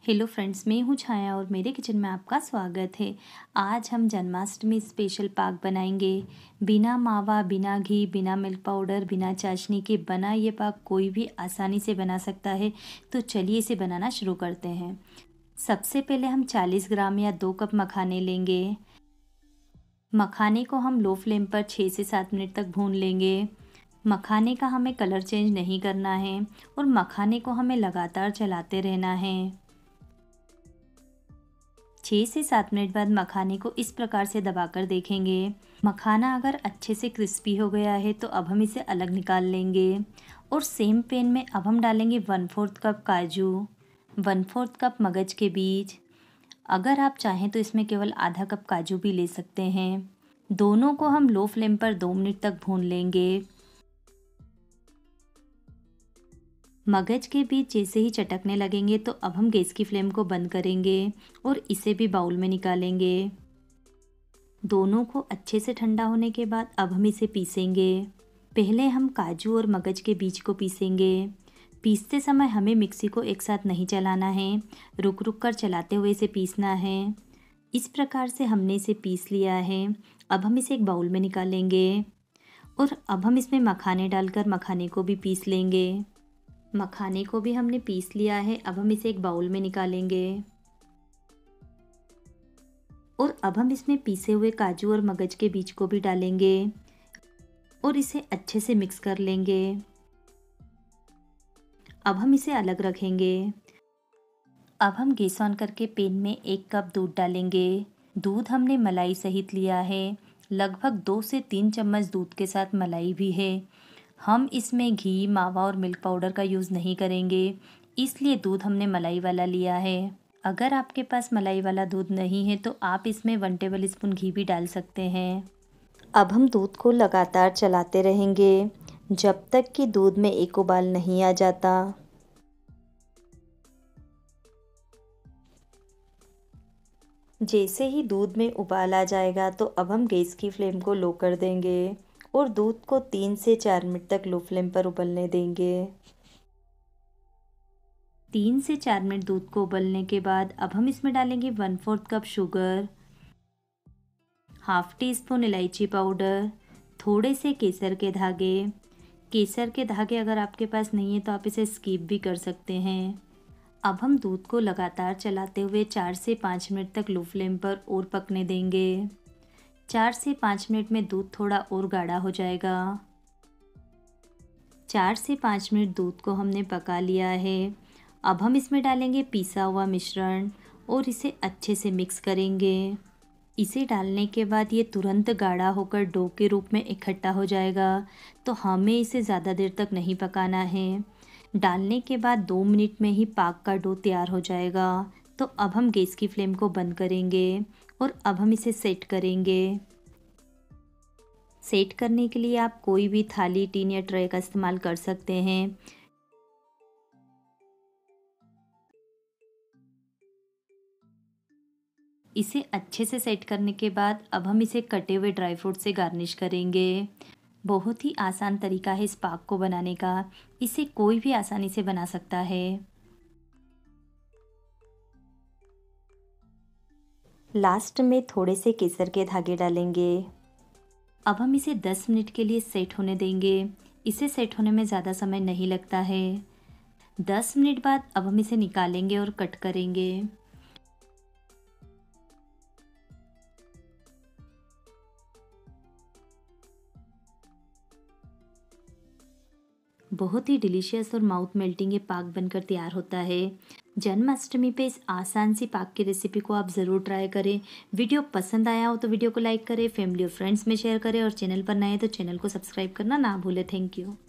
Hello friends, मैं हूँ छाया और मेरे किचन में आपका स्वागत है। आज हम जन्माष्टमी स्पेशल पाक बनाएंगे। बिना मावा, बिना घी, बिना मिल्क पाउडर, बिना चाशनी के बना ये पाक कोई भी आसानी से बना सकता है। तो चलिए इसे बनाना शुरू करते हैं। सबसे पहले हम 40 ग्राम या 2 कप मखाने लेंगे। मखाने को हम लो फ्लेम पर 6 से 7 मिनट तक भून लेंगे। मखाने का हमें कलर चेंज नहीं करना है और मखाने को हमें लगातार चलाते रहना है। 6 से 7 मिनट बाद मखाने को इस प्रकार से दबाकर देखेंगे। मखाना अगर अच्छे से क्रिस्पी हो गया है तो अब हम इसे अलग निकाल लेंगे और सेम पैन में अब हम डालेंगे 1/4 कप काजू, 1/4 कप मगज के बीज। अगर आप चाहें तो इसमें केवल आधा कप काजू भी ले सकते हैं। दोनों को हम लो फ्लेम पर 2 मिनट तक भून लेंगे। मगज के बीज जैसे ही चटकने लगेंगे तो अब हम गैस की फ्लेम को बंद करेंगे और इसे भी बाउल में निकालेंगे। दोनों को अच्छे से ठंडा होने के बाद अब हम इसे पीसेंगे। पहले हम काजू और मगज के बीज को पीसेंगे। पीसते समय हमें मिक्सी को एक साथ नहीं चलाना है, रुक रुक कर चलाते हुए इसे पीसना है। इस प्रकार से हमने इसे पीस लिया है। अब हम इसे एक बाउल में निकालेंगे और अब हम इसमें मखाने डालकर मखाने को भी पीस लेंगे। मखाने को भी हमने पीस लिया है। अब हम इसे एक बाउल में निकालेंगे और अब हम इसमें पीसे हुए काजू और मगज के बीज को भी डालेंगे और इसे अच्छे से मिक्स कर लेंगे। अब हम इसे अलग रखेंगे। अब हम गैस ऑन करके पैन में 1 कप दूध डालेंगे। दूध हमने मलाई सहित लिया है। लगभग 2 से 3 चम्मच दूध के साथ मलाई भी है। हम इसमें घी, मावा और मिल्क पाउडर का यूज़ नहीं करेंगे, इसलिए दूध हमने मलाई वाला लिया है। अगर आपके पास मलाई वाला दूध नहीं है तो आप इसमें 1 टेबल स्पून घी भी डाल सकते हैं। अब हम दूध को लगातार चलाते रहेंगे जब तक कि दूध में एक उबाल नहीं आ जाता। जैसे ही दूध में उबाल आ जाएगा तो अब हम गैस की फ्लेम को लो कर देंगे और दूध को 3 से 4 मिनट तक लो फ्लेम पर उबलने देंगे। 3 से 4 मिनट दूध को उबलने के बाद अब हम इसमें डालेंगे 1/4 cup sugar, half teaspoon इलायची पाउडर, थोड़े से केसर के धागे। केसर के धागे अगर आपके पास नहीं है तो आप इसे स्किप भी कर सकते हैं। अब हम दूध को लगातार चलाते हुए 4 से 5 मिनट तक लो फ्लेम पर और पकने देंगे। 4 से 5 मिनट में दूध थोड़ा और गाढ़ा हो जाएगा। 4 से 5 मिनट दूध को हमने पका लिया है। अब हम इसमें डालेंगे पीसा हुआ मिश्रण और इसे अच्छे से मिक्स करेंगे। इसे डालने के बाद ये तुरंत गाढ़ा होकर डो के रूप में इकट्ठा हो जाएगा, तो हमें इसे ज़्यादा देर तक नहीं पकाना है। डालने के बाद 2 मिनट में ही पाक का डो तैयार हो जाएगा। तो अब हम गैस की फ्लेम को बंद करेंगे और अब हम इसे सेट करेंगे। सेट करने के लिए आप कोई भी थाली, टीन या ट्रे का इस्तेमाल कर सकते हैं। इसे अच्छे से सेट करने के बाद अब हम इसे कटे हुए ड्राई फ्रूट से गार्निश करेंगे। बहुत ही आसान तरीका है इस पाक को बनाने का। इसे कोई भी आसानी से बना सकता है। लास्ट में थोड़े से केसर के धागे डालेंगे। अब हम इसे 10 मिनट के लिए सेट होने देंगे। इसे सेट होने में ज़्यादा समय नहीं लगता है। 10 मिनट बाद अब हम इसे निकालेंगे और कट करेंगे। बहुत ही डिलीशियस और माउथ मेल्टिंग ये पाक बनकर तैयार होता है। जन्माष्टमी पे इस आसान सी पाक की रेसिपी को आप ज़रूर ट्राई करें। वीडियो पसंद आया हो तो वीडियो को लाइक करें, फैमिली और फ्रेंड्स में शेयर करें और चैनल पर नए हैं तो चैनल को सब्सक्राइब करना ना भूलें। Thank you.